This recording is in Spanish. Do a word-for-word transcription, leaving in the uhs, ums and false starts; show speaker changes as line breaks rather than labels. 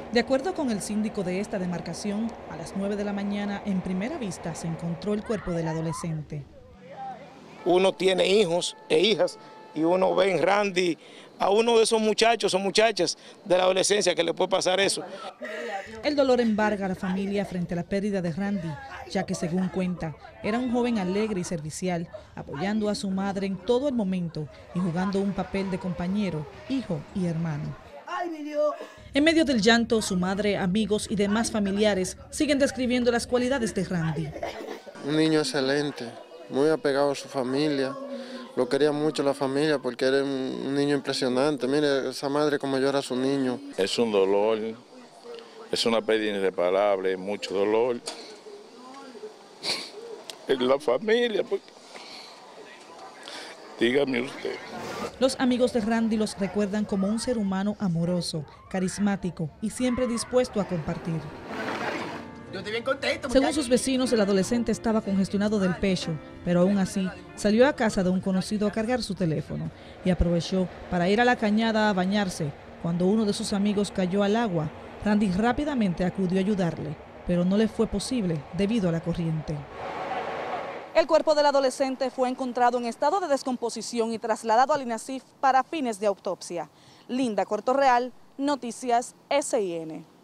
De acuerdo con el síndico de esta demarcación, a las nueve de la mañana, en primera vista, se encontró el cuerpo del adolescente.
Uno tiene hijos e hijas y uno ve en Randy a uno de esos muchachos o muchachas de la adolescencia que le puede pasar eso.
El dolor embarga a la familia frente a la pérdida de Randy, ya que según cuenta, era un joven alegre y servicial, apoyando a su madre en todo el momento y jugando un papel de compañero, hijo y hermano. En medio del llanto, su madre, amigos y demás familiares siguen describiendo las cualidades de Randy.
Un niño excelente, muy apegado a su familia, lo quería mucho la familia porque era un niño impresionante. Mire, esa madre como llora a su niño.
Es un dolor, es una pérdida irreparable, mucho dolor. En la familia, porque... dígame usted.
Los amigos de Randy los recuerdan como un ser humano amoroso, carismático y siempre dispuesto a compartir.
Yo estoy bien contento.
Según sus vecinos, el adolescente estaba congestionado del pecho, pero aún así salió a casa de un conocido a cargar su teléfono y aprovechó para ir a la cañada a bañarse. Cuando uno de sus amigos cayó al agua, Randy rápidamente acudió a ayudarle, pero no le fue posible debido a la corriente. El cuerpo del adolescente fue encontrado en estado de descomposición y trasladado al INASIF para fines de autopsia. Linda Cortorreal, Noticias S I N.